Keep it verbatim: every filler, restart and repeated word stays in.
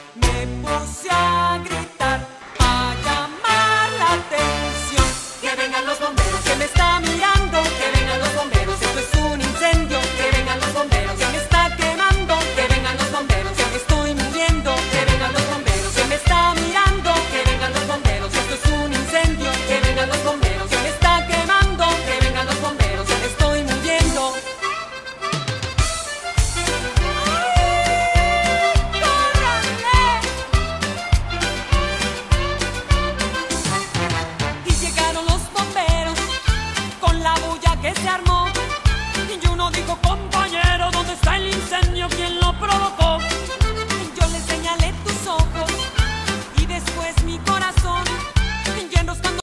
Me puse a gritar, a llamar la atención. Que vengan los bomberos, que me está mirando. Que vengan los bomberos, esto es un incendio. Que vengan los bomberos, que me está quemando. Que vengan los bomberos, que me estoy muriendo. Que vengan los bomberos, que me está mirando. Que vengan los bomberos, esto es un incendio. Que vengan los bomberos, que me está quemando. Que vengan los bomberos, que me estoy muriendo. Que se armó y uno dijo: compañero, ¿dónde está el incendio? ¿Quién lo provocó?